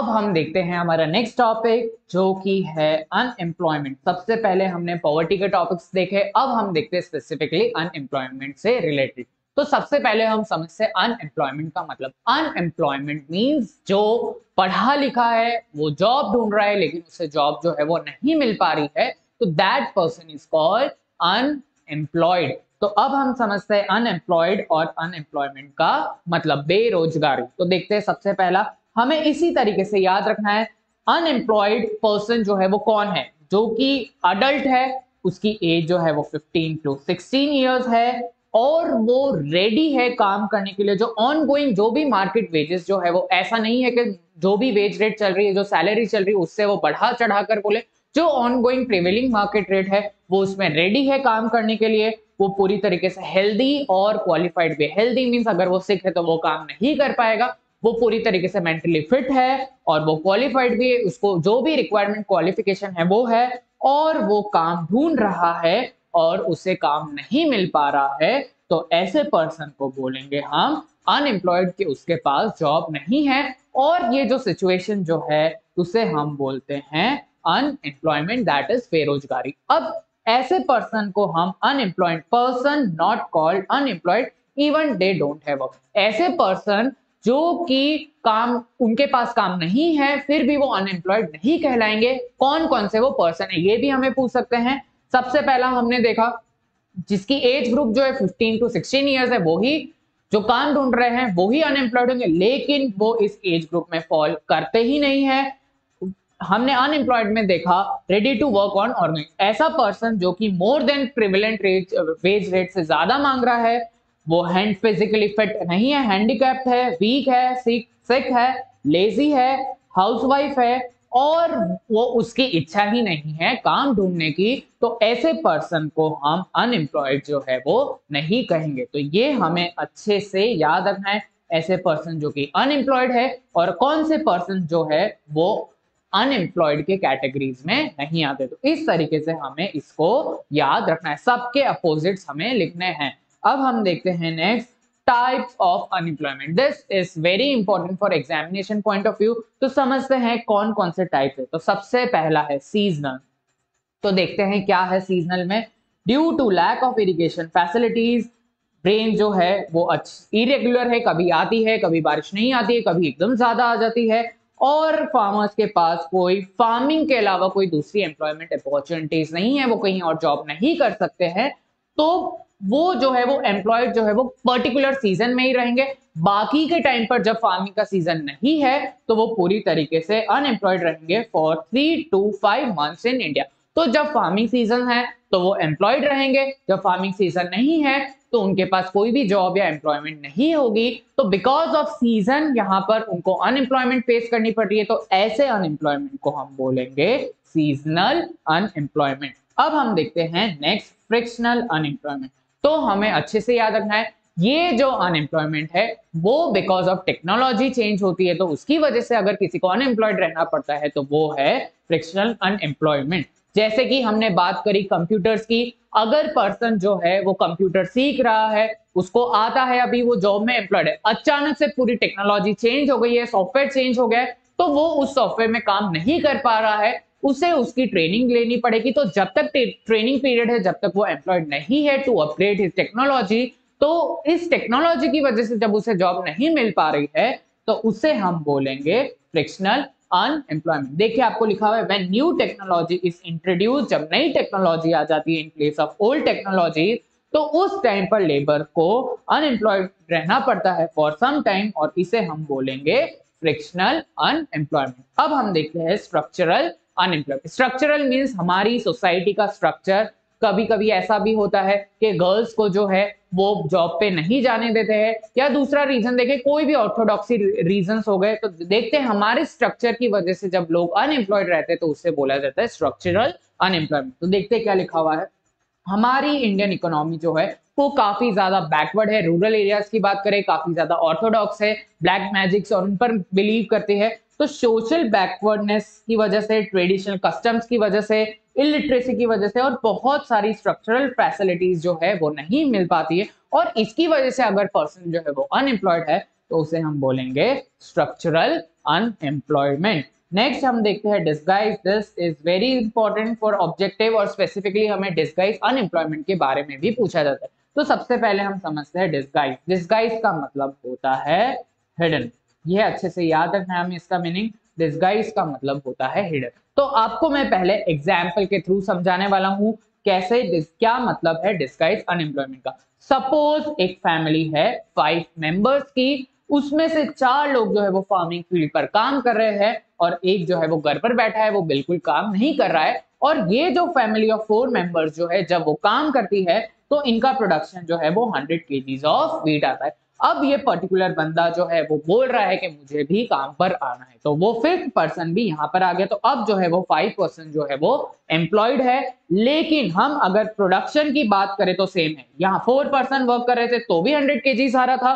अब हम देखते हैं हमारा नेक्स्ट टॉपिक जो कि है अनएम्प्लॉयमेंट। सबसे पहले हमने पॉवर्टी के टॉपिक्स देखे, अब हम देखते हैं स्पेसिफिकली अनएम्प्लॉयमेंट से रिलेटेड। तो सबसे पहले हम समझते हैं अनएम्प्लॉयमेंट का मतलब। अनएम्प्लॉयमेंट मींस जो पढ़ा लिखा है वो जॉब ढूंढ रहा है लेकिन उसे जॉब जो है वो नहीं मिल पा रही है, तो that person is called unemployed. तो अब हम समझते हैं अनएम्प्लॉयड और अनएम्प्लॉयमेंट का मतलब बेरोजगारी। तो देखते हैं सबसे पहला हमें इसी तरीके से याद रखना है, अनएम्प्लॉयड पर्सन जो है वो कौन है, जो कि अडल्ट है, उसकी एज जो है वो 15 टू 16 ईयर्स है और वो रेडी है काम करने के लिए। जो ऑन गोइंग जो भी मार्केट वेजेस जो है वो ऐसा नहीं है कि जो भी वेज रेट चल रही है, जो सैलरी चल रही है उससे वो बढ़ा चढ़ा कर बोले, जो ongoing prevailing market rate है वो उसमें रेडी है काम करने के लिए। वो पूरी तरीके से हेल्दी और क्वालिफाइड भी। हेल्दी मीन्स अगर वो सिक है तो वो काम नहीं कर पाएगा, वो पूरी तरीके से मेंटली फिट है और वो क्वालिफाइड भी है, उसको जो भी रिक्वायरमेंट क्वालिफिकेशन है वो है और वो काम ढूंढ रहा है और उसे काम नहीं मिल पा रहा है, तो ऐसे पर्सन को बोलेंगे हम अनएम्प्लॉयड कि उसके पास जॉब नहीं है। और ये जो सिचुएशन जो है उसे हम बोलते हैं अनएम्प्लॉयमेंट, दैट इज बेरोजगारी। अब ऐसे पर्सन को हम unemployed person not called unemployed even they don't have work. ऐसे पर्सन जो कि काम उनके पास काम नहीं है फिर भी वो अनएम्प्लॉयड नहीं कहलाएंगे। कौन कौन से वो पर्सन है ये भी हमें पूछ सकते हैं। सबसे पहला हमने देखा जिसकी एज ग्रुप जो है 15 टू 16 ईयर्स है, वो ही जो काम ढूंढ रहे हैं वो ही अनएम्प्लॉयड होंगे, लेकिन वो इस एज ग्रुप में फॉल करते ही नहीं है। हमने अनएम्प्लॉयड में देखा ready to work on earning, ऐसा पर्सन जो कि more than prevalent wage rate से ज्यादा मांग रहा है, वो हैंड फिजिकली फिट नहीं है, हैंडीकैप्ड है, वीक है, सिक है, लेजी है, हाउसवाइफ है और वो उसकी इच्छा ही नहीं है काम ढूंढने की, तो ऐसे पर्सन को हम अनएम्प्लॉयड जो है वो नहीं कहेंगे। तो ये हमें अच्छे से याद रखना है, ऐसे पर्सन जो कि अनएम्प्लॉयड है और कौन से पर्सन जो है वो अनएम्प्लॉयड के कैटेगरीज में नहीं आते। तो इस तरीके से हमें इसको याद रखना है, सबके अपोजिट्स हमें लिखने हैं। अब हम देखते हैं next types of unemployment. This is very important for examination point of view. तो समझते हैं कौन कौन से टाइप है। तो सबसे पहला है सीजनल। तो देखते हैं क्या है सीजनल में। Due to lack of irrigation facilities, rain जो है वो इरेगुलर है, कभी आती है कभी बारिश नहीं आती है, कभी एकदम ज्यादा आ जाती है और फार्मर्स के पास कोई फार्मिंग के अलावा कोई दूसरी एम्प्लॉयमेंट अपॉर्चुनिटीज नहीं है, वो कहीं और जॉब नहीं कर सकते हैं, तो वो जो है वो एम्प्लॉयड जो है वो पर्टिकुलर सीजन में ही रहेंगे। बाकी के टाइम पर जब फार्मिंग का सीजन नहीं है तो वो पूरी तरीके से अनएम्प्लॉयड रहेंगे for 3 to 5 months in India. तो जब फार्मिंग सीजन है तो वो एम्प्लॉयड रहेंगे, जब फार्मिंग सीजन नहीं है तो उनके पास कोई भी जॉब या एम्प्लॉयमेंट नहीं होगी। तो बिकॉज ऑफ सीजन यहाँ पर उनको अनएम्प्लॉयमेंट फेस करनी पड़ रही है, तो ऐसे अनएम्प्लॉयमेंट को हम बोलेंगे सीजनल अनएम्प्लॉयमेंट। अब हम देखते हैं नेक्स्ट फ्रिक्शनल अनएम्प्लॉयमेंट। तो हमें अच्छे से याद रखना है ये जो अनएम्प्लॉयमेंट है वो बिकॉज ऑफ टेक्नोलॉजी चेंज होती है, तो उसकी वजह से अगर किसी को अनएम्प्लॉयड रहना पड़ता है तो वो है फ्रिक्शनल अनएम्प्लॉयमेंट। जैसे कि हमने बात करी कंप्यूटर्स की, अगर पर्सन जो है वो कंप्यूटर सीख रहा है, उसको आता है, अभी वो जॉब में एम्प्लॉयड है, अचानक से पूरी टेक्नोलॉजी चेंज हो गई है, सॉफ्टवेयर चेंज हो गया है, तो वो उस सॉफ्टवेयर में काम नहीं कर पा रहा है, उसे उसकी ट्रेनिंग लेनी पड़ेगी। तो जब तक ट्रेनिंग पीरियड है, जब तक वो एम्प्लॉयड नहीं है टू अपग्रेड हिज टेक्नोलॉजी, तो इस टेक्नोलॉजी की वजह से जब उसे जॉब नहीं मिल पा रही है तो उसे हम बोलेंगे फ्रिक्शनल अनएम्प्लॉयमेंट। देखिए आपको लिखा हुआ है when new technology is introduce, जब नई टेक्नोलॉजी आ जाती है in place of old technology, तो उस टाइम पर लेबर को अनएम्प्लॉयड रहना पड़ता है फॉर सम टाइम और इसे हम बोलेंगे फ्रिक्शनल अनएम्प्लॉयमेंट। अब हम देखते हैं स्ट्रक्चरल अनएम्प्लॉयमेंट। स्ट्रक्चरल मींस हमारी सोसाइटी का स्ट्रक्चर। कभी कभी ऐसा भी होता है कि गर्ल्स को जो है वो जॉब पे नहीं जाने देते हैं, या दूसरा रीजन देखें, कोई भी ऑर्थोडॉक्सी रीजंस हो गए, तो देखते हैं हमारे स्ट्रक्चर की वजह से जब लोग अनएम्प्लॉयड रहते हैं तो उससे बोला जाता है स्ट्रक्चरल अनएम्प्लॉयमेंट। तो देखते हैं क्या लिखा हुआ है। हमारी इंडियन इकोनॉमी जो है वो काफी ज्यादा बैकवर्ड है। रूरल एरियाज की बात करें काफी ज्यादा ऑर्थोडॉक्स है, ब्लैक मैजिक्स और उन पर बिलीव करते हैं। तो सोशल बैकवर्डनेस की वजह से, ट्रेडिशनल कस्टम्स की वजह से, इलिटरेसी की वजह से और बहुत सारी स्ट्रक्चरल फैसिलिटीज जो है वो नहीं मिल पाती है, और इसकी वजह से अगर पर्सन जो है वो अनएम्प्लॉयड है तो उसे हम बोलेंगे स्ट्रक्चरल अनएम्प्लॉयमेंट। नेक्स्ट हम देखते हैं disguise. This is very important for objective और स्पेसिफिकली हमें डिस्गाइज अनएम्प्लॉयमेंट के बारे में भी पूछा जाता है। तो सबसे पहले हम समझते हैं डिस्गाइज। डिस्गाइज का मतलब होता है हिडन। यह अच्छे से याद रखना है हमें इसका मीनिंग। डिस्गाइज का मतलब होता है हिडन। तो आपको मैं पहले एग्जाम्पल के थ्रू समझाने वाला हूं कैसे क्या मतलब है डिस्गाइज अनएम्प्लॉयमेंट का। सपोज एक फैमिली है 5 मेंबर्स की, उसमें से 4 लोग जो है वो फार्मिंग फील्ड पर काम कर रहे हैं और एक जो है वो घर पर बैठा है, वो बिल्कुल काम नहीं कर रहा है। और ये जो फैमिली ऑफ 4 मेंबर्स जो है जब वो काम करती है तो इनका प्रोडक्शन जो है वो 100 केजीज ऑफ व्हीट आता है। अब ये पर्टिकुलर बंदा जो है वो बोल रहा है कि मुझे भी काम पर आना है, तो वो 5th पर्सन भी यहाँ पर आ गया। तो अब जो है वो 5% जो है वो एम्प्लॉयड है। लेकिन हम अगर प्रोडक्शन की बात करें तो सेम है। यहाँ 4% वर्क कर रहे थे तो भी 100 केजीज आ रहा था,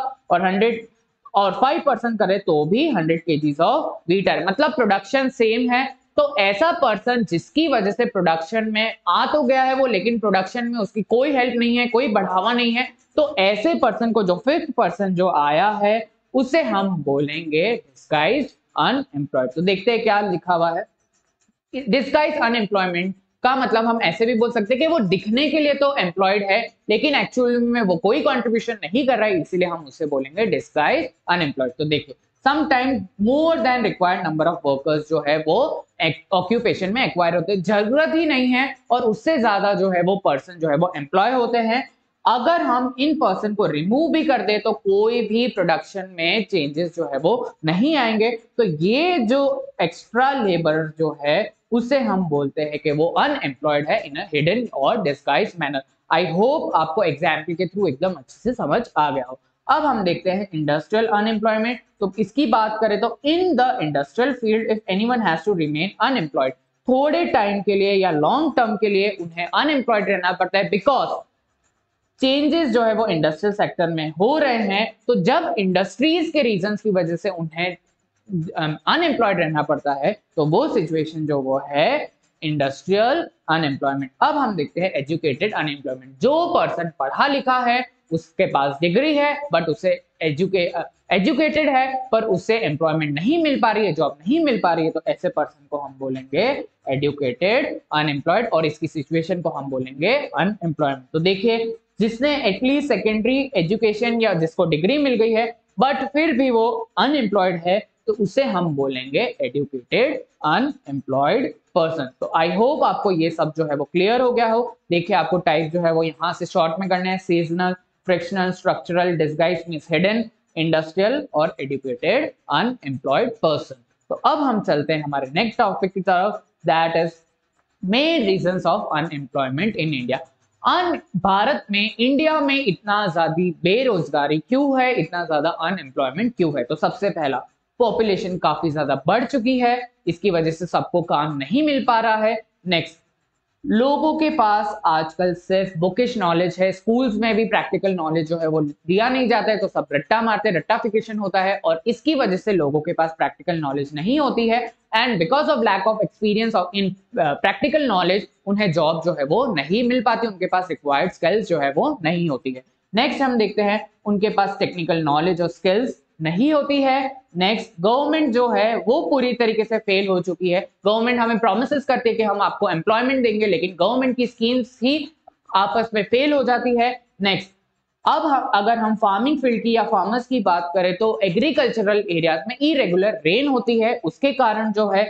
और 5% करे तो भी 100 केजीज ऑफ व्हीट है, मतलब प्रोडक्शन सेम है। तो ऐसा पर्सन जिसकी वजह से प्रोडक्शन में आ तो गया है वो, लेकिन प्रोडक्शन में उसकी कोई हेल्प नहीं है, कोई बढ़ावा नहीं है, तो ऐसे पर्सन को, जो 5th पर्सन जो आया है, उसे हम बोलेंगे डिस्गाइज्ड अनएम्प्लॉयड। तो देखते हैं क्या लिखा हुआ है। डिस्गाइज अनएम्प्लॉयमेंट का मतलब हम ऐसे भी बोल सकते हैं कि वो दिखने के लिए तो एम्प्लॉयड है लेकिन एक्चुअली में वो कोई कंट्रीब्यूशन नहीं कर रहा है, इसीलिए हम उसे बोलेंगे डिस्गाइज अनएम्प्लॉयड। तो देखिए, sometime more than required number of workers जो है वो ऑक्यूपेशन में एक्वायर होते हैं, जरूरत ही नहीं है और उससे ज्यादा जो है वो पर्सन जो है वो एम्प्लॉय होते हैं। अगर हम इन पर्सन को रिमूव भी कर दे तो कोई भी प्रोडक्शन में चेंजेस जो है वो नहीं आएंगे। तो ये जो एक्स्ट्रा लेबर जो है उसे हम बोलते हैं कि वो अनएम्प्लॉयड है इन अ हिडन और डिस्गाइज मैनर। आई होप आपको एग्जाम्पल के थ्रू एकदम अच्छे से समझ आ गया हो। अब हम देखते हैं इंडस्ट्रियल अनएम्प्लॉयमेंट। तो इसकी बात करें तो in the industrial field if anyone has to remain unemployed, थोड़े टाइम के लिए या लॉन्ग टर्म के लिए उन्हें अनएम्प्लॉयड रहना पड़ता है बिकॉज चेंजेस जो है वो इंडस्ट्रियल सेक्टर में हो रहे हैं। तो जब इंडस्ट्रीज के रीजंस की वजह से उन्हें अनएम्प्लॉयड रहना पड़ता है तो वो सिचुएशन जो वो है इंडस्ट्रियल अनएम्प्लॉयमेंट। अब हम देखते हैं एजुकेटेड अनएम्प्लॉयमेंट। जो पर्सन पढ़ा लिखा है, उसके पास डिग्री है, बट उसे एजुकेटेड है पर उससे एम्प्लॉयमेंट नहीं मिल पा रही है, जॉब नहीं मिल पा रही है, तो ऐसे पर्सन को हम बोलेंगे एजुकेटेड अनएम्प्लॉयड और इसकी सिचुएशन को हम बोलेंगे अनएम्प्लॉयमेंट। तो देखिए, जिसने एटलीस्ट सेकेंडरी एजुकेशन या जिसको डिग्री मिल गई है बट फिर भी वो अनएम्प्लॉयड है, तो उसे हम बोलेंगे एजुकेटेड अनएम्प्लॉयड पर्सन। तो आई होप आपको ये सब जो है वो क्लियर हो गया हो। देखिए, आपको टाइप जो है वो यहाँ से शॉर्ट में करना है, seasonal, frictional, structural, disguise means hidden, industrial और एजुकेटेड अनएम्प्लॉयड पर्सन। तो अब हम चलते हैं हमारे नेक्स्ट टॉपिक की तरफ, that is main reasons of unemployment in India. Bharat में, इंडिया में इतना ज्यादा बेरोजगारी क्यों है, इतना ज्यादा अनएम्प्लॉयमेंट क्यों है? तो सबसे पहला, पॉपुलेशन काफी ज्यादा बढ़ चुकी है, इसकी वजह से सबको काम नहीं मिल पा रहा है। नेक्स्ट, लोगों के पास आजकल सिर्फ बुकिश नॉलेज है, स्कूल्स में भी प्रैक्टिकल नॉलेज जो है वो दिया नहीं जाता है, तो सब रट्टा मारते, रट्टाफिकेशन होता है और इसकी वजह से लोगों के पास प्रैक्टिकल नॉलेज नहीं होती है and because of lack of experience of in practical knowledge उन्हें जॉब जो है वो नहीं मिल पाती, उनके पास रिक्वायर्ड स्किल्स जो है वो नहीं होती है। नेक्स्ट हम देखते हैं, उनके पास टेक्निकल नॉलेज और स्किल्स नहीं होती है। नेक्स्ट, गवर्नमेंट जो है वो पूरी तरीके से फेल हो चुकी है। गवर्नमेंट हमें प्रॉमिसेस करती है कि हम आपको एम्प्लॉयमेंट देंगे, लेकिन गवर्नमेंट की स्कीम्स ही आपस में फेल हो जाती है। नेक्स्ट, अब अगर हम फार्मिंग फील्ड की या फार्मर्स की बात करें तो एग्रीकल्चरल एरियाज में इरेगुलर रेन होती है, उसके कारण जो है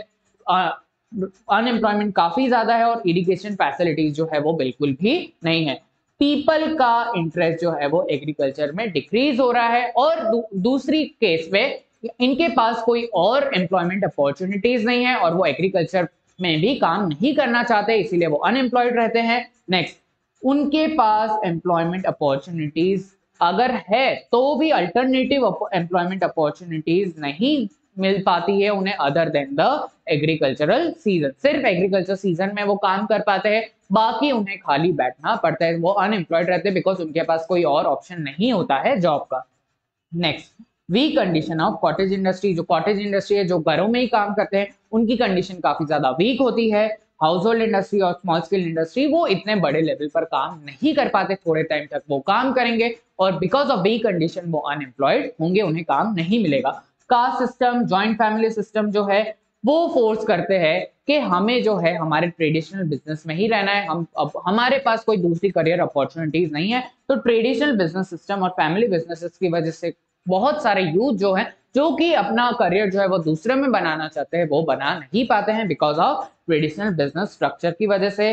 अनएम्प्लॉयमेंट काफी ज्यादा है और इरिगेशन फैसिलिटीज जो है वो बिल्कुल भी नहीं है। पीपल का इंटरेस्ट जो है वो एग्रीकल्चर में डिक्रीज हो रहा है और दूसरी केस में इनके पास कोई और एम्प्लॉयमेंट अपॉर्चुनिटीज नहीं है और वो एग्रीकल्चर में भी काम नहीं करना चाहते, इसीलिए वो अनएम्प्लॉयड रहते हैं। नेक्स्ट, उनके पास एम्प्लॉयमेंट अपॉर्चुनिटीज अगर है तो भी अल्टरनेटिव एम्प्लॉयमेंट अपॉर्चुनिटीज नहीं मिल पाती है उन्हें other than the agricultural season. सिर्फ एग्रीकल्चर सीजन में वो काम कर पाते हैं, बाकी उन्हें खाली बैठना पड़ता है, वो अनएम्प्लॉयड रहते हैं बिकॉज उनके पास कोई और ऑप्शन नहीं होता है जॉब का। Next, weak condition of cottage industry. जो कॉटेज इंडस्ट्री है, जो घरों में ही काम करते हैं, उनकी कंडीशन काफी ज्यादा वीक होती है। हाउस होल्ड इंडस्ट्री और स्मॉल स्केल इंडस्ट्री वो इतने बड़े लेवल पर काम नहीं कर पाते, थोड़े टाइम तक वो काम करेंगे और बिकॉज ऑफ वीक कंडीशन वो अनएम्प्लॉयड होंगे, उन्हें काम नहीं मिलेगा। Caste system, joint family system जो है वो फोर्स करते हैं कि हमें जो है हमारे ट्रेडिशनल बिजनेस में ही रहना है, हम अब हमारे पास कोई दूसरी करियर अपॉर्चुनिटीज नहीं है। तो ट्रेडिशनल बिजनेस सिस्टम और फैमिली बिजनेसेस की वजह से बहुत सारे यूथ जो है जो कि अपना करियर जो है वो दूसरे में बनाना चाहते हैं वो बना नहीं पाते हैं because of traditional business structure की वजह से।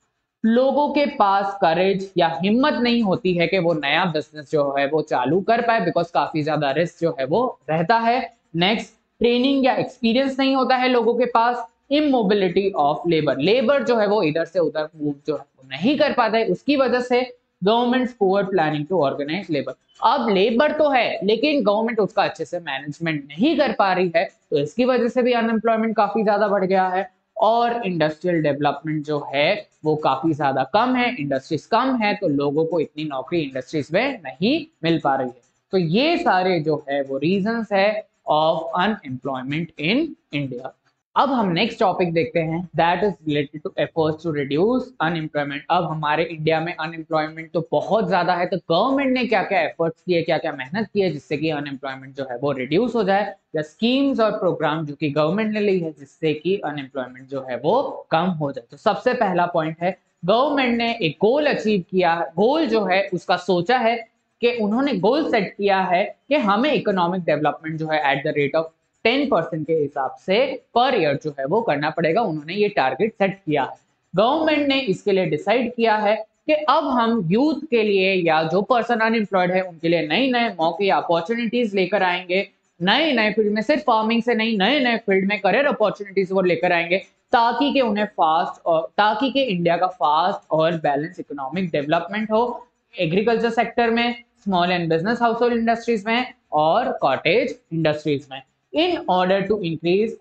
लोगों के पास करेज या हिम्मत नहीं होती है कि वो नया बिजनेस जो है वो चालू कर पाए बिकॉज काफी ज्यादा रिस्क जो है वो रहता है। नेक्स्ट, ट्रेनिंग या एक्सपीरियंस नहीं होता है लोगों के पास। इमोबिलिटी ऑफ लेबर, लेबर जो है वो इधर से उधर मूव जो है वो नहीं कर पाता है, उसकी वजह से government poor planning to organise labour. अब लेबर तो है लेकिन गवर्नमेंट उसका अच्छे से मैनेजमेंट नहीं कर पा रही है, तो इसकी वजह से भी अनएम्प्लॉयमेंट काफी ज्यादा बढ़ गया है। और इंडस्ट्रियल डेवलपमेंट जो है वो काफी ज्यादा कम है, इंडस्ट्रीज कम है तो लोगों को इतनी नौकरी इंडस्ट्रीज में नहीं मिल पा रही है। तो ये सारे जो है वो रीजंस है ऑफ अनएम्प्लॉयमेंट इन इंडिया। अब हम नेक्स्ट टॉपिक देखते हैं that is related to efforts to reduce unemployment. अब हमारे इंडिया में अनएम्प्लॉयमेंट तो बहुत ज्यादा है, तो गवर्नमेंट ने क्या क्या एफर्ट्स किए, क्या क्या मेहनत की है जिससे कि अनएम्प्लॉयमेंट जो है वो रिड्यूस हो जाए, या स्कीम्स और प्रोग्राम जो कि गवर्नमेंट ने ली है जिससे कि अनएम्प्लॉयमेंट जो है वो कम हो जाए। तो सबसे पहला पॉइंट है गवर्नमेंट ने एक गोल अचीव किया, गोल जो है उसका सोचा है कि उन्होंने गोल सेट किया है कि हमें इकोनॉमिक डेवलपमेंट जो है एट द रेट ऑफ 10% के हिसाब से पर ईयर जो है वो करना पड़ेगा। उन्होंने ये टारगेट सेट किया है। गवर्नमेंट ने इसके लिए डिसाइड किया है कि अब हम यूथ के लिए या जो पर्सन अनएम्प्लॉयड है उनके लिए नए नए मौके या अपॉर्चुनिटीज लेकर आएंगे, नए नए फील्ड में, सिर्फ फार्मिंग से नहीं, नए नए फील्ड में करियर अपॉर्चुनिटीज वो लेकर आएंगे ताकि कि उन्हें फास्ट और ताकि कि इंडिया का फास्ट और बैलेंस इकोनॉमिक डेवलपमेंट हो एग्रीकल्चर सेक्टर में, small and business household industries में और कॉटेज इंडस्ट्रीज में। In order to increase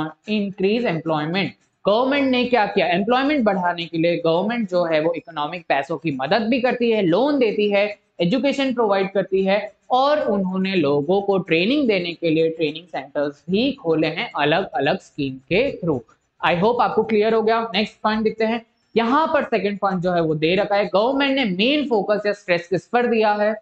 employment, government ने क्या किया, एम्प्लॉयमेंट बढ़ाने के लिए गवर्नमेंट जो है वो इकोनॉमिक पैसों की मदद भी करती है, लोन देती है, एजुकेशन प्रोवाइड करती है और उन्होंने लोगों को ट्रेनिंग देने के लिए ट्रेनिंग सेंटर्स भी खोले हैं अलग अलग स्कीम के थ्रू। आई होप आपको क्लियर हो गया। नेक्स्ट पॉइंट देखते हैं। यहाँ पर सेकंड पॉइंट जो है वो दे रखा है, गवर्नमेंट ने मेन फोकस या स्ट्रेस किस पर दिया है,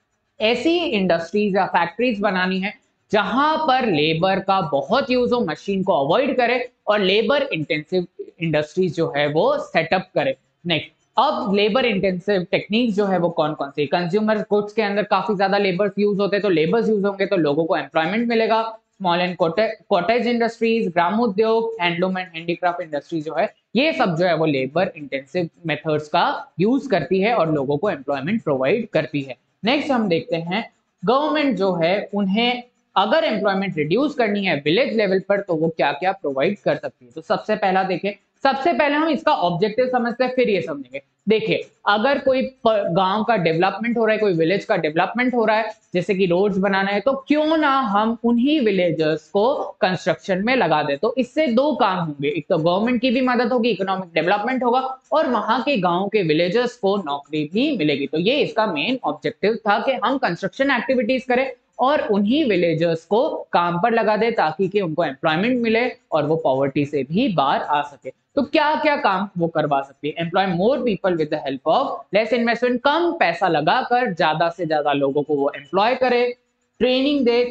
ऐसी इंडस्ट्रीज या फैक्ट्रीज बनानी है जहां पर लेबर का बहुत यूज हो, मशीन को अवॉइड करे और लेबर इंटेंसिव इंडस्ट्रीज जो है वो सेटअप करे। नेक्स्ट, अब लेबर इंटेंसिव टेक्निक्स जो है वो कौन कौन सी, कंज्यूमर गुड्स के अंदर काफी ज्यादा लेबर्स यूज होते हैं, तो लेबर्स यूज होंगे तो लोगों को एम्प्लॉयमेंट मिलेगा। स्मॉल एंड कॉटेज इंडस्ट्रीज, ग्रामोद्योग, हैंडलूम एंड हैंडीक्राफ्ट इंडस्ट्री जो है ये सब जो है वो लेबर इंटेंसिव मेथड्स का यूज करती है और लोगों को एम्प्लॉयमेंट प्रोवाइड करती है। नेक्स्ट हम देखते हैं गवर्नमेंट जो है उन्हें अगर एम्प्लॉयमेंट रिड्यूस करनी है विलेज लेवल पर तो वो क्या क्या प्रोवाइड कर सकती है। तो सबसे पहला देखें, सबसे पहले हम इसका ऑब्जेक्टिव समझते हैं फिर ये समझेंगे। देखिए, अगर कोई गांव का डेवलपमेंट हो रहा है, कोई विलेज का डेवलपमेंट हो रहा है, जैसे कि रोड्स बनाना है, तो क्यों ना हम उन्हीं विलेजर्स को कंस्ट्रक्शन में लगा दे। तो इससे दो काम होंगे, एक तो गवर्नमेंट की भी मदद होगी, इकोनॉमिक डेवलपमेंट होगा और वहां के गांव के विलेजर्स को नौकरी भी मिलेगी। तो ये इसका मेन ऑब्जेक्टिव था कि हम कंस्ट्रक्शन एक्टिविटीज करें और उन्हीं विलेजर्स को काम पर लगा दे ताकि कि उनको एम्प्लॉयमेंट मिले और वो पॉवर्टी से भी बाहर आ सके। तो क्या क्या काम वो करवा सकती है, employ more people with the help of less investment, कम पैसा लगाकर ज्यादा से ज्यादा लोगों को वो एम्प्लॉय करे। ट्रेनिंग दे,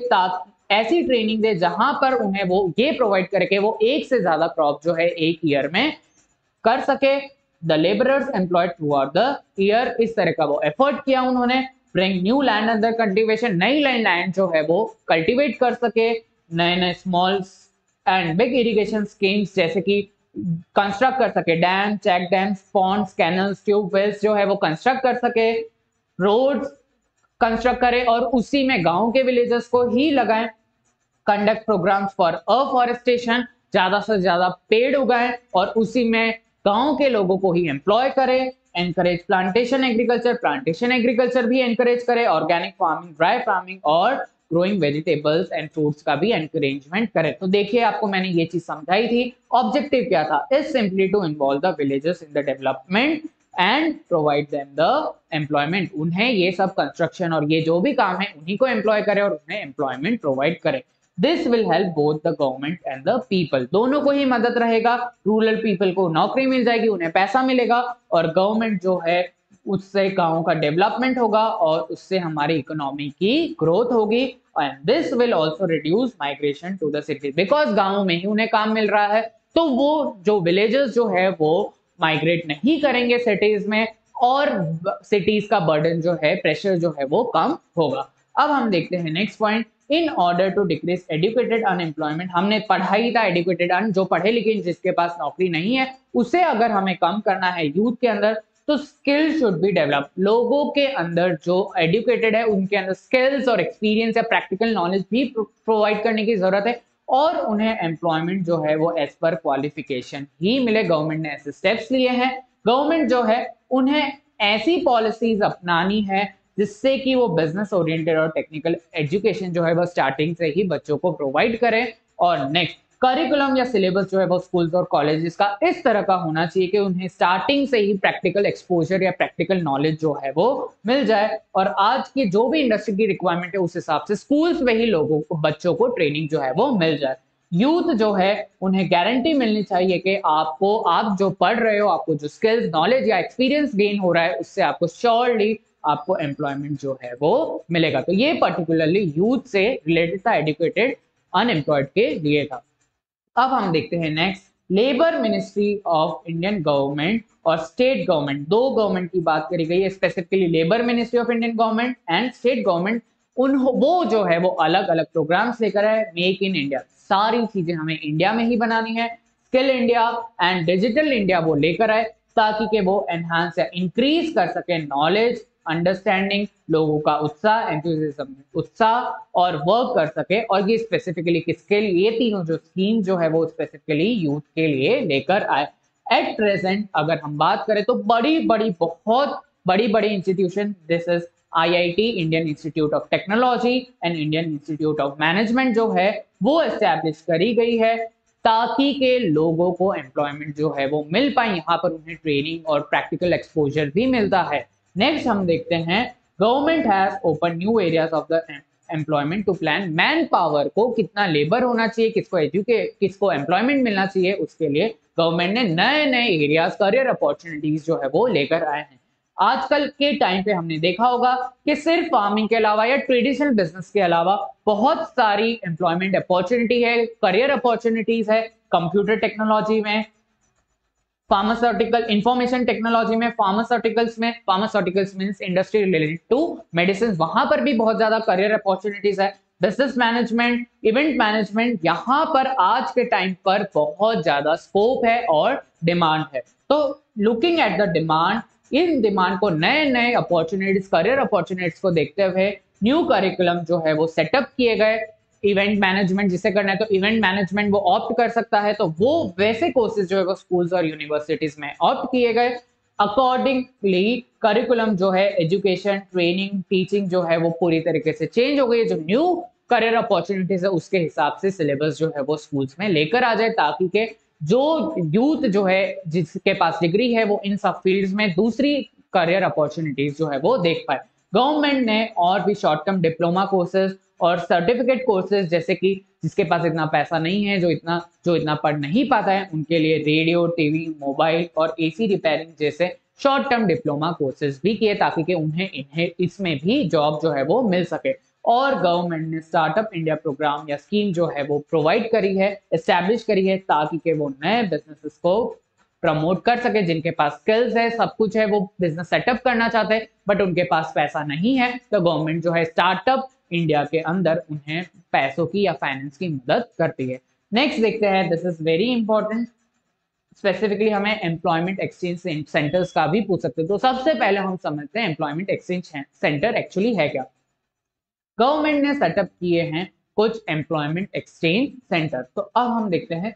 ऐसी ट्रेनिंग दे जहां पर उन्हें वो ये प्रोवाइड करे कि वो एक से ज्यादा क्रॉप जो है एक ईयर में कर सके। The labourers employed throughout the year, इस तरह का वो एफर्ट किया उन्होंने। Bring new land under cultivation, नई लैंड जो है वो कल्टीवेट कर सके। नए नए small and big irrigation schemes जैसे कि कंस्ट्रक्ट कर सके, dam, check dams, ponds, canals, tubewells जो है वो कंस्ट्रक्ट कर सके। रोड्स कंस्ट्रक्ट करे और उसी में गांव के विलेजर्स को ही लगाएं। कंडक्ट प्रोग्राम्स फॉर अफॉरेस्टेशन, ज्यादा से ज्यादा पेड़ उगाएं और उसी में गांव के लोगों को ही एम्प्लॉय करे। एनकरेज प्लांटेशन एग्रीकल्चर भी एनकरेज करे। ऑर्गेनिक फार्मिंग, ड्राई फार्मिंग और ग्रोइंग वेजिटेबल्स एंड फ्रूट्स का भी एनकरेजमेंट करे। तो देखिए, आपको मैंने ये चीज समझाई थी। ऑब्जेक्टिव क्या था, is simply to involve the villagers in the development and provide them the employment. उन्हें ये सब कंस्ट्रक्शन और ये जो भी काम है उन्हीं को एम्प्लॉय करे और उन्हें एम्प्लॉयमेंट प्रोवाइड करे। This will help both the government and the people, दोनों को ही मदद रहेगा। रूरल पीपल को नौकरी मिल जाएगी, उन्हें पैसा मिलेगा, और गवर्नमेंट जो है उससे गांव का डेवलपमेंट होगा और उससे हमारी इकोनॉमी की ग्रोथ होगी। And this will also reduce migration to the city, because गांव में ही उन्हें काम मिल रहा है, तो वो जो विलेजेस जो है वो माइग्रेट नहीं करेंगे सिटीज में, और सिटीज का बर्डन जो है, प्रेशर जो है वो कम होगा। अब हम देखते हैं next point, in order to decrease educated unemployment. हमने पढ़ा ही था एजुकेटेड अन, जो पढ़े लिखे जिसके पास नौकरी नहीं है, उसे अगर हमें कम करना है यूथ के अंदर, तो स्किल शुड बी डेवलप। लोगों के अंदर जो एजुकेटेड है उनके अंदर स्किल्स और एक्सपीरियंस या प्रैक्टिकल नॉलेज भी प्रोवाइड करने की जरूरत है, और उन्हें एम्प्लॉयमेंट जो है वो एज पर क्वालिफिकेशन ही मिले। गवर्नमेंट ने ऐसे स्टेप्स लिए हैं। गवर्नमेंट जो है उन्हें ऐसी पॉलिसीज अपनानी है जिससे कि वो बिजनेस ओरिएंटेड और टेक्निकल एजुकेशन जो है वो स्टार्टिंग से ही बच्चों को प्रोवाइड करें। और नेक्स्ट, करिकुलम या सिलेबस जो है वो स्कूल्स और कॉलेजेस का इस तरह का होना चाहिए कि उन्हें स्टार्टिंग से ही प्रैक्टिकल एक्सपोजर या प्रैक्टिकल नॉलेज जो है वो मिल जाए, और आज की जो भी इंडस्ट्री की रिक्वायरमेंट है उस हिसाब से स्कूल्स में ही लोगों को, बच्चों को ट्रेनिंग जो है वो मिल जाए। यूथ जो है उन्हें गारंटी मिलनी चाहिए कि आपको, आप जो पढ़ रहे हो, आपको जो स्किल्स, नॉलेज या एक्सपीरियंस गेन हो रहा है, उससे आपको श्योरली आपको एम्प्लॉयमेंट जो है वो मिलेगा। तो ये पर्टिकुलरली यूथ से रिलेटेड था, एजुकेटेड अनएम्प्लॉयड के लिए था। अब हम देखते हैं next, labour ministry of Indian government और स्टेट गवर्नमेंट, दो गवर्नमेंट की बात करी गई है, specifically labour ministry of Indian government and state government. वो जो है वो अलग अलग प्रोग्राम्स लेकर है। मेक इन इंडिया, सारी चीजें हमें इंडिया में ही बनानी है। Skill India and digital India वो लेकर आए ताकि के वो एनहांस या इंक्रीज कर सके नॉलेज, अंडरस्टैंडिंग, लोगों का उत्साह, एंथुसियाज्म, उत्साह, और वर्क कर सके। और ये स्पेसिफिकली किसके लिए, ये तीनों जो स्कीम जो है वो स्पेसिफिकली यूथ के लिए लेकर आए। एट प्रेजेंट अगर हम बात करें तो बड़ी बड़ी, बहुत बड़ी बड़ी institution, this is IIT, Indian institute of technology and Indian institute of management जो है वो एस्टैब्लिश करी गई है ताकि के लोगों को एम्प्लॉयमेंट जो है वो मिल पाए। यहाँ पर उन्हें ट्रेनिंग और प्रैक्टिकल एक्सपोजर भी मिलता है। नेक्स्ट हम देखते हैं, government has open new areas of the employment to plan man power को कितना लेबर होना चाहिए, किसको एम्प्लॉयमेंट मिलना चाहिए, उसके लिए गवर्नमेंट ने नए नए एरियाज, करियर अपॉर्चुनिटीज जो है वो लेकर आए हैं। आजकल के टाइम पे हमने देखा होगा कि सिर्फ फार्मिंग के अलावा या ट्रेडिशनल बिजनेस के अलावा बहुत सारी एम्प्लॉयमेंट अपॉर्चुनिटी है, करियर अपॉर्चुनिटीज है। कंप्यूटर टेक्नोलॉजी में, फार्मास्यूटिकल, इंफॉर्मेशन टेक्नोलॉजी में, pharmaceuticals means industry related to medicine, वहां पर भी बहुत ज्यादा करियर अपॉर्चुनिटीज है। बिजनेस मैनेजमेंट, इवेंट मैनेजमेंट, यहाँ पर आज के टाइम पर बहुत ज्यादा स्कोप है और डिमांड है। तो लुकिंग एट द डिमांड, इन डिमांड को, नए नए अपॉर्चुनिटीज, करियर अपॉर्चुनिटीज को देखते हुए न्यू करिकुलम जो है वो सेटअप किए गए। इवेंट मैनेजमेंट जिसे करना है तो इवेंट मैनेजमेंट वो ऑप्ट कर सकता है, तो वो वैसे कोर्सेज जो है वो स्कूल्स और यूनिवर्सिटीज में ऑप्ट किए गए। अकॉर्डिंगली करिकुलम जो है, एजुकेशन, ट्रेनिंग, टीचिंग जो है वो पूरी तरीके से चेंज हो गई है। जो न्यू करियर अपॉर्चुनिटीज है उसके हिसाब से सिलेबस जो है वो स्कूल्स में लेकर आ जाए ताकि के जो यूथ जो है जिसके पास डिग्री है वो इन सब फील्ड्स में दूसरी करियर अपॉर्चुनिटीज जो है वो देख पाए। गवर्नमेंट ने और भी शॉर्ट टर्म डिप्लोमा कोर्सेज और सर्टिफिकेट कोर्सेज, जैसे कि जिसके पास इतना पैसा नहीं है, जो इतना पढ़ नहीं पाता है, उनके लिए रेडियो, टीवी, मोबाइल और एसी रिपेयरिंग जैसे शॉर्ट टर्म डिप्लोमा कोर्सेज भी किए ताकि कि इन्हें इसमें भी जॉब जो है वो मिल सके। और गवर्नमेंट ने स्टार्टअप इंडिया प्रोग्राम या स्कीम जो है वो प्रोवाइड करी है, एस्टैब्लिश करी है ताकि के वो नए बिजनेसेस को प्रमोट कर सके। जिनके पास स्किल्स है, सब कुछ है, वो बिजनेस सेटअप करना चाहते हैं बट उनके पास पैसा नहीं है, तो गवर्नमेंट जो है स्टार्टअप इंडिया के अंदर उन्हें पैसों की या फाइनेंस की मदद करती है। नेक्स्ट देखते हैं, this is very important, specifically हमें एम्प्लॉयमेंट एक्सचेंज सेंटर्स का भी पूछ सकते हैं। तो सबसे पहले हम समझते हैं एम्प्लॉयमेंट एक्सचेंज सेंटर एक्चुअली है क्या। गवर्नमेंट ने सेटअप किए हैं कुछ एम्प्लॉयमेंट एक्सचेंज सेंटर। तो अब हम देखते हैं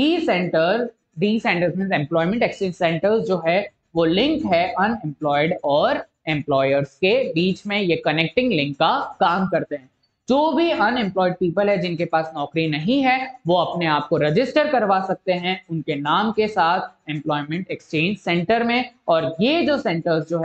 the centres means employment exchange centres जो है वो लिंक है अनएम्प्लॉयड और एम्प्लॉयर्स के बीच में, ये कनेक्टिंग लिंक का काम करते हैं। जो भी अनएम्प्लॉयड पीपल है जिनके पास नौकरी नहीं है वो अपने आप को रजिस्टर करवा सकते हैं उनके नाम के साथ एम्प्लॉयमेंट एक्सचेंज सेंटर में। और ये जो सेंटर्स जो है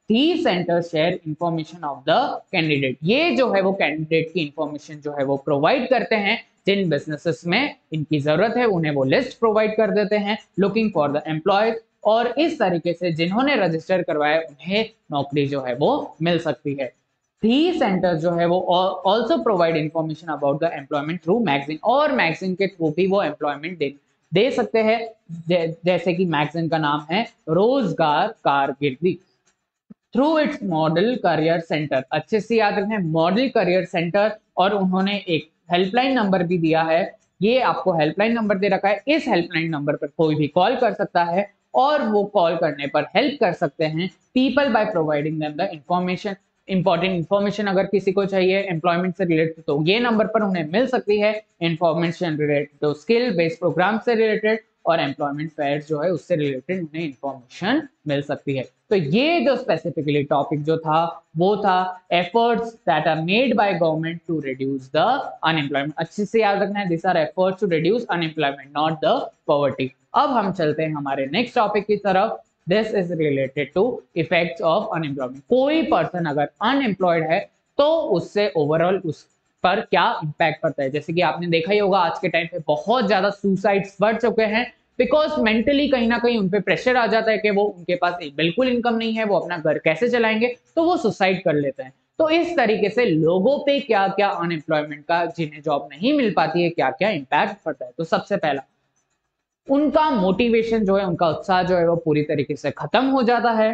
these centers share information of the candidate. ये जो है वो कैंडिडेट की इंफॉर्मेशन जो है वो प्रोवाइड करते हैं, जिन बिजनेसेस में इनकी जरूरत है उन्हें वो लिस्ट प्रोवाइड कर देते हैं, लुकिंग फॉर द एम्प्लॉयज, और इस तरीके से जिन्होंने रजिस्टर करवाया उन्हें नौकरी जो है वो मिल सकती है। these centers जो है वो also provide information about the employment through magazine, और मैगजीन के थ्रू भी वो एम्प्लॉयमेंट दे सकते हैं, जैसे कि मैगजीन का नाम है रोजगार कारगिर्दी। Through its model career centre, अच्छे से याद रखें मॉडल करियर सेंटर, और उन्होंने एक हेल्पलाइन नंबर भी दिया है, ये आपको हेल्पलाइन नंबर दे रखा है, इस हेल्पलाइन नंबर पर कोई भी कॉल कर सकता है और वो कॉल करने पर हेल्प कर सकते हैं people by providing them the information. Important information अगर किसी को चाहिए एम्प्लॉयमेंट से रिलेटेड तो ये नंबर पर उन्हें मिल सकती है, information related to skill based programme से रिलेटेड और एम्प्लॉयमेंट फेयर जो है उससे रिलेटेड उन्हें इंफॉर्मेशन मिल सकती है। तो ये जो स्पेसिफिकली टॉपिक जो था वो था efforts that are made by government to reduce the unemployment. अच्छे से याद रखना है, this are efforts to reduce unemployment not the poverty. अब हम चलते हैं हमारे नेक्स्ट टॉपिक की तरफ। This is related to effects of unemployment. कोई पर्सन अगर अनएम्प्लॉयड है तो उससे ओवरऑल उस पर क्या इम्पैक्ट पड़ता है। जैसे कि आपने देखा ही होगा आज के टाइम पे बहुत ज्यादा सुसाइड्स बढ़ चुके हैं, बिकॉज मेंटली कहीं ना कहीं उन पे प्रेशर आ जाता है कि वो उनके पास बिल्कुल इनकम नहीं है, वो अपना घर कैसे चलाएंगे, तो वो सुसाइड कर लेते हैं। तो इस तरीके से लोगों पे क्या क्या अनएम्प्लॉयमेंट का, जिन्हें जॉब नहीं मिल पाती है, क्या क्या इम्पैक्ट पड़ता है। तो सबसे पहला उनका मोटिवेशन जो है, उनका उत्साह जो है वो पूरी तरीके से खत्म हो जाता है।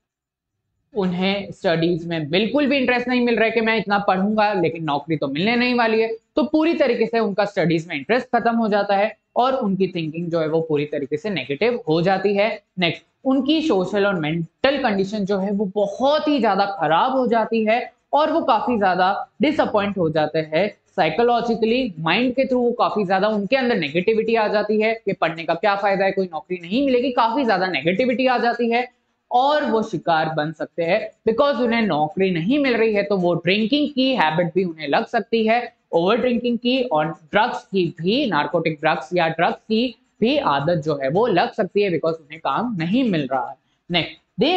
उन्हें स्टडीज में बिल्कुल भी इंटरेस्ट नहीं मिल रहा है कि मैं इतना पढ़ूंगा लेकिन नौकरी तो मिलने नहीं वाली है, तो पूरी तरीके से उनका स्टडीज में इंटरेस्ट खत्म हो जाता है और उनकी थिंकिंग जो है वो पूरी तरीके से नेगेटिव हो जाती है। नेक्स्ट, उनकी सोशल और मेंटल कंडीशन जो है वो बहुत ही ज्यादा खराब हो जाती है और वो काफी ज्यादा डिसअपॉइंट हो जाते हैं साइकोलॉजिकली, माइंड के थ्रू वो काफी ज्यादा उनके अंदर नेगेटिविटी आ जाती है कि पढ़ने का क्या फायदा है, कोई नौकरी नहीं मिलेगी, काफी ज्यादा नेगेटिविटी आ जाती है और वो शिकार बन सकते हैं। बिकॉज उन्हें नौकरी नहीं मिल रही है तो वो ड्रिंकिंग की हैबिट भी उन्हें लग सकती है, ओवर ड्रिंकिंग की, और ड्रग्स की भी, नार्कोटिक ड्रग्स या ड्रग्स की भी आदत जो है वो लग सकती है, बिकॉज उन्हें काम नहीं मिल रहा है। Next,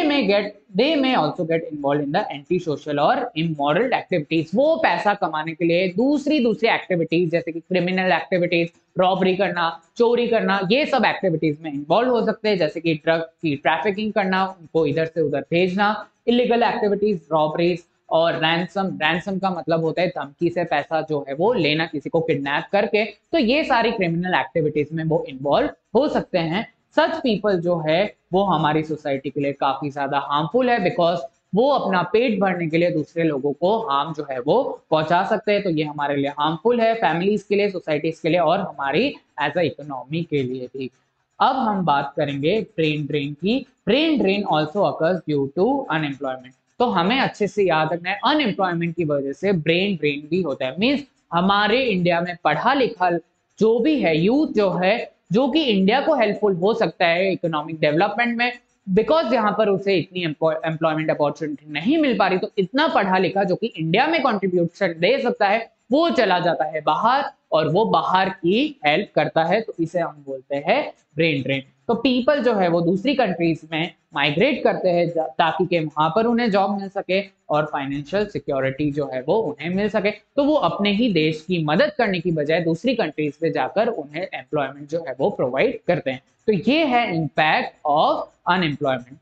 they may also get involved in the anti social और immoral activities। वो पैसा कमाने के लिए दूसरी एक्टिविटीज जैसे कि क्रिमिनल एक्टिविटीज, रॉबरी करना, चोरी करना, ये सब एक्टिविटीज में इन्वॉल्व हो सकते हैं, जैसे कि ड्रग की ट्रैफिकिंग करना, उनको इधर से उधर भेजना, इलीगल एक्टिविटीज, रॉबरीज और रैंसम का मतलब होता है धमकी से पैसा जो है वो लेना, किसी को किडनैप करके। तो ये सारी क्रिमिनल एक्टिविटीज में वो इन्वॉल्व हो सकते हैं। सच पीपल जो है वो हमारी सोसाइटी के लिए काफी ज्यादा हार्मफुल है, बिकॉज वो अपना पेट भरने के लिए दूसरे लोगों को हार्म जो है वो पहुंचा सकते हैं। तो ये हमारे लिए हार्मफुल है, फैमिलीज के लिए, सोसाइटीज के लिए और हमारी एज अ इकोनॉमी के लिए भी। अब हम बात करेंगे ब्रेन ड्रेन की। Brain drain also occurs due to unemployment. तो हमें अच्छे से याद रखना है अनएम्प्लॉयमेंट की वजह से ब्रेन ड्रेन भी होता है। मीन्स हमारे इंडिया में पढ़ा लिखा जो भी है यूथ जो है, जो कि इंडिया को हेल्पफुल हो सकता है इकोनॉमिक डेवलपमेंट में, बिकॉज यहाँ पर उसे इतनी एम्प्लॉयमेंट अपॉर्चुनिटी नहीं मिल पा रही, तो इतना पढ़ा लिखा जो कि इंडिया में कंट्रीब्यूशन दे सकता है वो चला जाता है बाहर और वो बाहर की हेल्प करता है, तो इसे हम बोलते हैं ब्रेन ड्रेन। तो पीपल जो है वो दूसरी कंट्रीज में माइग्रेट करते हैं ताकि के वहां पर उन्हें जॉब मिल सके और फाइनेंशियल सिक्योरिटी जो है वो उन्हें मिल सके। तो वो अपने ही देश की मदद करने की बजाय दूसरी कंट्रीज पे जाकर उन्हें एम्प्लॉयमेंट जो है वो प्रोवाइड करते हैं। तो ये है इम्पैक्ट ऑफ अनएम्प्लॉयमेंट।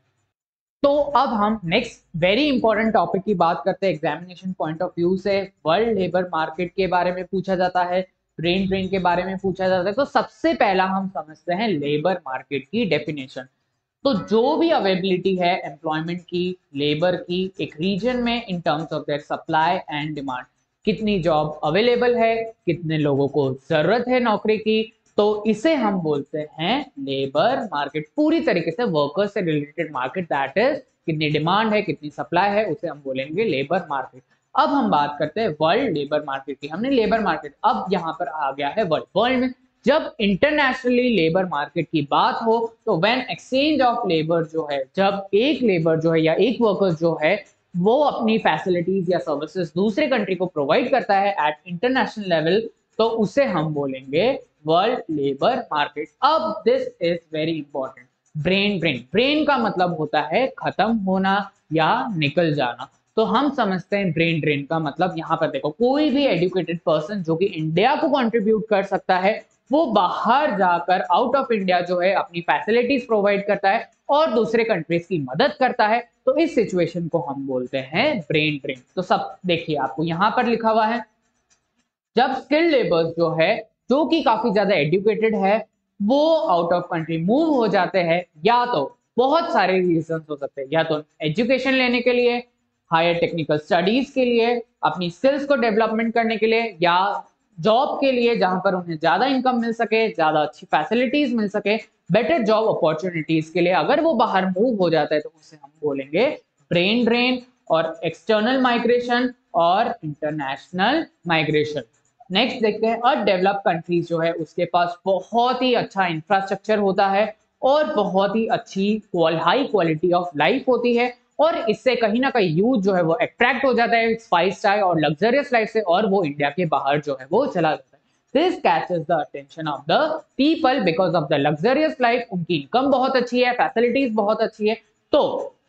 तो अब हम नेक्स्ट वेरी इंपॉर्टेंट टॉपिक की बात करते हैं एग्जामिनेशन पॉइंट ऑफ व्यू से। वर्ल्ड लेबर मार्केट के बारे में पूछा जाता है, ब्रेन ड्रेन के बारे में पूछा जाता है। तो सबसे पहला हम समझते हैं लेबर मार्केट की डेफिनेशन। तो जो भी अवेलेबिलिटी है एम्प्लॉयमेंट की, लेबर की एक रीजन में in terms of their supply and demand, कितनी जॉब अवेलेबल है, कितने लोगों को जरूरत है नौकरी की, तो इसे हम बोलते हैं लेबर मार्केट। पूरी तरीके से वर्कर से रिलेटेड मार्केट, दैट इज कितनी डिमांड है, कितनी सप्लाई है, उसे हम बोलेंगे लेबर मार्केट। अब हम बात करते हैं वर्ल्ड लेबर मार्केट की। हमने लेबर मार्केट, अब यहाँ पर आ गया है वर्ल्ड में जब इंटरनेशनली लेबर मार्केट की बात हो तो व्हेन एक्सचेंज ऑफ लेबर जो है, जब एक लेबर जो है या एक वर्कर जो है वो अपनी फैसिलिटीज या सर्विसेज दूसरे कंट्री को प्रोवाइड करता है एट इंटरनेशनल लेवल, तो उसे हम बोलेंगे वर्ल्ड लेबर मार्केट। अब this is very important. Brain का मतलब होता है खत्म होना, या निकल जाना। तो हम समझते हैं ब्रेन ड्रेन का मतलब, यहाँ पर देखो कोई भी एजुकेटेड पर्सन जो कि इंडिया को कंट्रीब्यूट कर सकता है वो बाहर जाकर आउट ऑफ इंडिया जो है अपनी फैसिलिटीज प्रोवाइड करता है और दूसरे कंट्रीज की मदद करता है। तो इस सिचुएशन को हम बोलते हैं ब्रेन ड्रेन। तो सब देखिए आपको यहाँ पर लिखा हुआ है, जब स्किल्ड लेबर्स जो है जो कि काफी ज्यादा एजुकेटेड है वो आउट ऑफ कंट्री मूव हो जाते हैं, या तो बहुत सारे रीजन हो सकते हैं, या तो एजुकेशन लेने के लिए, हायर टेक्निकल स्टडीज के लिए, अपनी स्किल्स को डेवलपमेंट करने के लिए, या जॉब के लिए जहां पर उन्हें ज्यादा इनकम मिल सके, ज्यादा अच्छी फैसिलिटीज मिल सके, बेटर जॉब अपॉर्चुनिटीज के लिए अगर वो बाहर मूव हो जाता है तो उसे हम बोलेंगे ब्रेन ड्रेन। और एक्सटर्नल माइग्रेशन और इंटरनेशनल माइग्रेशन। नेक्स्ट देखते हैं, अनडेवलप्ड कंट्रीज जो है उसके पास बहुत ही अच्छा इंफ्रास्ट्रक्चर होता है और बहुत ही अच्छी हाई क्वालिटी ऑफ लाइफ होती है और इससे कहीं ना कहीं यूथ जो है वो अट्रैक्ट हो जाता है 5 स्टार और लग्जरियस लाइफ से और वो इंडिया के बाहर जो है वो चला जाता है। This catches the attention of the people because of the luxurious life. उनकी इनकम बहुत अच्छी है, फैसिलिटीज बहुत अच्छी है, तो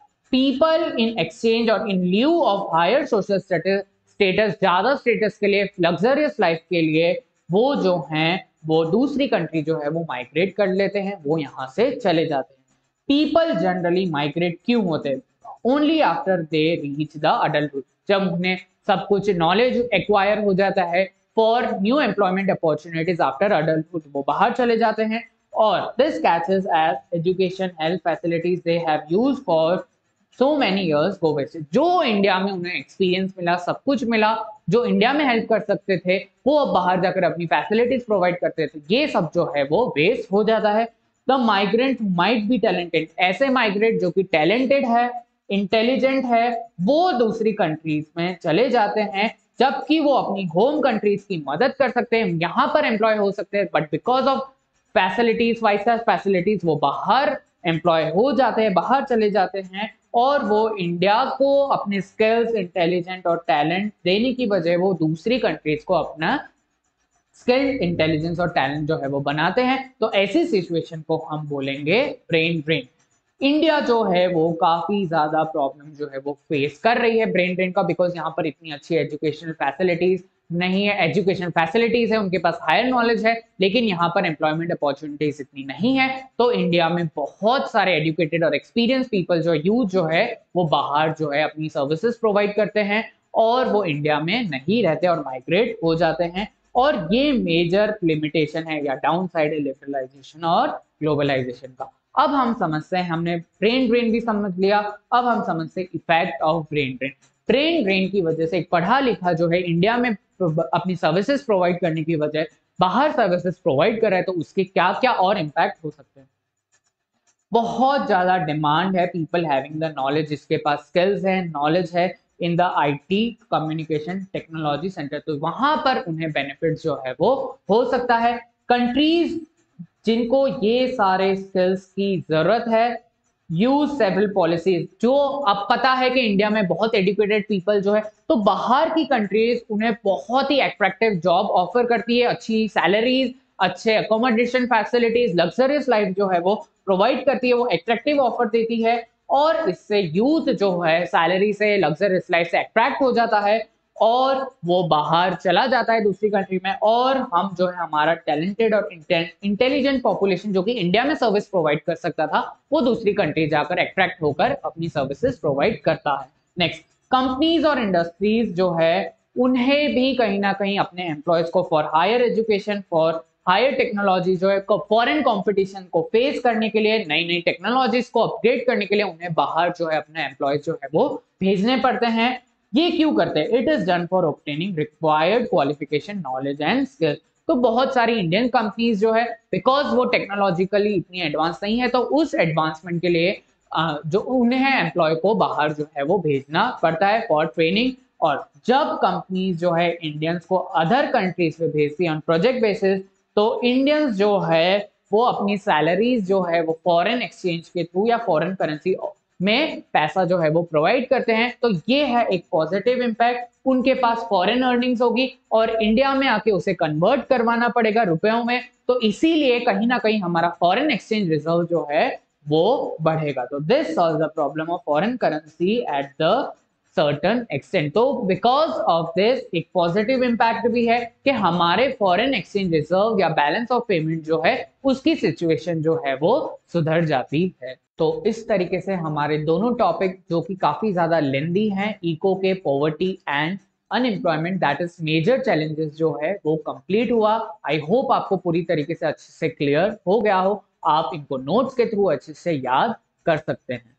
पीपल इन एक्सचेंज और in lieu of higher social status, ज्यादा स्टेटस के लिए, लग्जरियस लाइफ के लिए वो जो हैं वो दूसरी कंट्री जो है वो माइग्रेट कर लेते हैं, वो यहाँ से चले जाते हैं। पीपल जनरली माइग्रेट क्यों होते हैं? Only after they reach the adulthood, जब उन्हें सब कुछ नॉलेज एक्वायर हो जाता है for new employment opportunities after adulthood वो बाहर चले जाते हैं। और this catches as education health facilities they have used for so many years go waste. जो इंडिया में उन्हें एक्सपीरियंस मिला, सब कुछ मिला जो इंडिया में हेल्प कर सकते थे वो अब बाहर जाकर अपनी फैसिलिटीज प्रोवाइड करते थे, ये सब जो है वो वेस्ट हो जाता है। The migrant might be talented, ऐसे माइग्रेट जो कि टैलेंटेड है, इंटेलिजेंट है, वो दूसरी कंट्रीज में चले जाते हैं जबकि वो अपनी होम कंट्रीज की मदद कर सकते हैं, यहाँ पर एम्प्लॉय हो सकते हैं, but because of facilities, 5 star facilities, वो बाहर एम्प्लॉय हो जाते हैं, बाहर चले जाते हैं और वो इंडिया को अपने स्किल्स, इंटेलिजेंट और टैलेंट देने की बजाय वो दूसरी कंट्रीज को अपना स्किल्ड, इंटेलिजेंस और टैलेंट जो है वो बनाते हैं। तो ऐसी सिचुएशन को हम बोलेंगे ब्रेन ड्रेन। इंडिया जो है वो काफी ज्यादा प्रॉब्लम जो है वो फेस कर रही है ब्रेन ड्रेन का, बिकॉज यहाँ पर इतनी अच्छी एजुकेशनल फैसिलिटीज नहीं है, एजुकेशन फैसिलिटीज है, उनके पास हायर नॉलेज है, लेकिन यहाँ पर एम्प्लॉयमेंट अपॉर्चुनिटीज इतनी नहीं है। तो इंडिया में बहुत सारे एजुकेटेड और एक्सपीरियंस पीपल जो यूथ जो है वो बाहर जो है अपनी सर्विसेज प्रोवाइड करते हैं और वो इंडिया में नहीं रहते और माइग्रेट हो जाते हैं। और ये मेजर लिमिटेशन है या डाउन साइड है लिबरलाइजेशन और ग्लोबलाइजेशन का। अब हम समझते हैं, हमने ब्रेन ड्रेन भी समझ लिया, अब हम समझते हैं effect of brain drain. Brain drain की वजह से एक पढ़ा लिखा जो है इंडिया में अपनी सर्विसेज प्रोवाइड करने की वजह बाहर सर्विसेज प्रोवाइड कर रहा है, तो उसके क्या क्या और इम्पैक्ट हो सकते हैं? बहुत ज्यादा डिमांड है पीपल हैविंग द नॉलेज, जिसके पास स्किल्स है, नॉलेज है in the IT communication technology centre, तो वहां पर उन्हें बेनिफिट जो है वो हो सकता है। कंट्रीज जिनको ये सारे स्किल्स की जरूरत है यूज सेवरल पॉलिसीज, जो अब पता है कि इंडिया में बहुत एजुकेटेड पीपल जो है, तो बाहर की कंट्रीज उन्हें बहुत ही अट्रैक्टिव जॉब ऑफर करती है, अच्छी सैलरीज, अच्छे अकोमोडेशन फैसिलिटीज, लग्जरियस लाइफ जो है वो प्रोवाइड करती है, वो अट्रैक्टिव ऑफर देती है और इससे यूथ जो है सैलरी से, लग्जरियस लाइफ से अट्रैक्ट हो जाता है और वो बाहर चला जाता है दूसरी कंट्री में, और हम जो है हमारा टैलेंटेड और इंटेलिजेंट पॉपुलेशन जो कि इंडिया में सर्विस प्रोवाइड कर सकता था वो दूसरी कंट्री जाकर अट्रैक्ट होकर अपनी सर्विसेज प्रोवाइड करता है। नेक्स्ट, कंपनीज और इंडस्ट्रीज जो है उन्हें भी कहीं ना कहीं अपने एम्प्लॉयज को for higher education, for higher technology जो है फॉरेन कंपटीशन को फेस करने के लिए, नई नई टेक्नोलॉजीज को अपग्रेड करने के लिए उन्हें बाहर जो है अपने एम्प्लॉयज जो है वो भेजने पड़ते हैं। ये क्यों करते हैं? It is done for obtaining required qualification, knowledge and skill. तो बहुत सारी इंडियन कंपनीज जो है बिकॉज वो टेक्नोलॉजिकली इतनी एडवांस नहीं है, तो उस एडवांसमेंट के लिए जो उन्हें एम्प्लॉय को बाहर जो है वो भेजना पड़ता है फॉर ट्रेनिंग। और जब कंपनीज जो है इंडियंस को अदर कंट्रीज में भेजती है ऑन प्रोजेक्ट बेसिस, तो इंडियंस जो है वो अपनी सैलरीज जो है वो फॉरेन एक्सचेंज के थ्रू या फॉरेन करेंसी में पैसा जो है वो प्रोवाइड करते हैं। तो ये है एक पॉजिटिव इम्पैक्ट, उनके पास फॉरेन अर्निंग्स होगी और इंडिया में आके उसे कन्वर्ट करवाना पड़ेगा रुपयों में, तो इसीलिए कहीं ना कहीं हमारा फॉरेन एक्सचेंज रिजर्व जो है वो बढ़ेगा। तो this solve the problem of foreign currency at the certain extent. तो बिकॉज ऑफ दिस एक पॉजिटिव इंपैक्ट भी है कि हमारे फॉरेन एक्सचेंज रिजर्व या बैलेंस ऑफ पेमेंट जो है उसकी सिचुएशन जो है वो सुधर जाती है। तो इस तरीके से हमारे दोनों टॉपिक जो कि काफी ज्यादा लेंदी हैं, इको के poverty and unemployment that is major challenges जो है वो कंप्लीट हुआ। आई होप आपको पूरी तरीके से अच्छे से क्लियर हो गया हो। आप इनको नोट्स के थ्रू अच्छे से याद कर सकते हैं।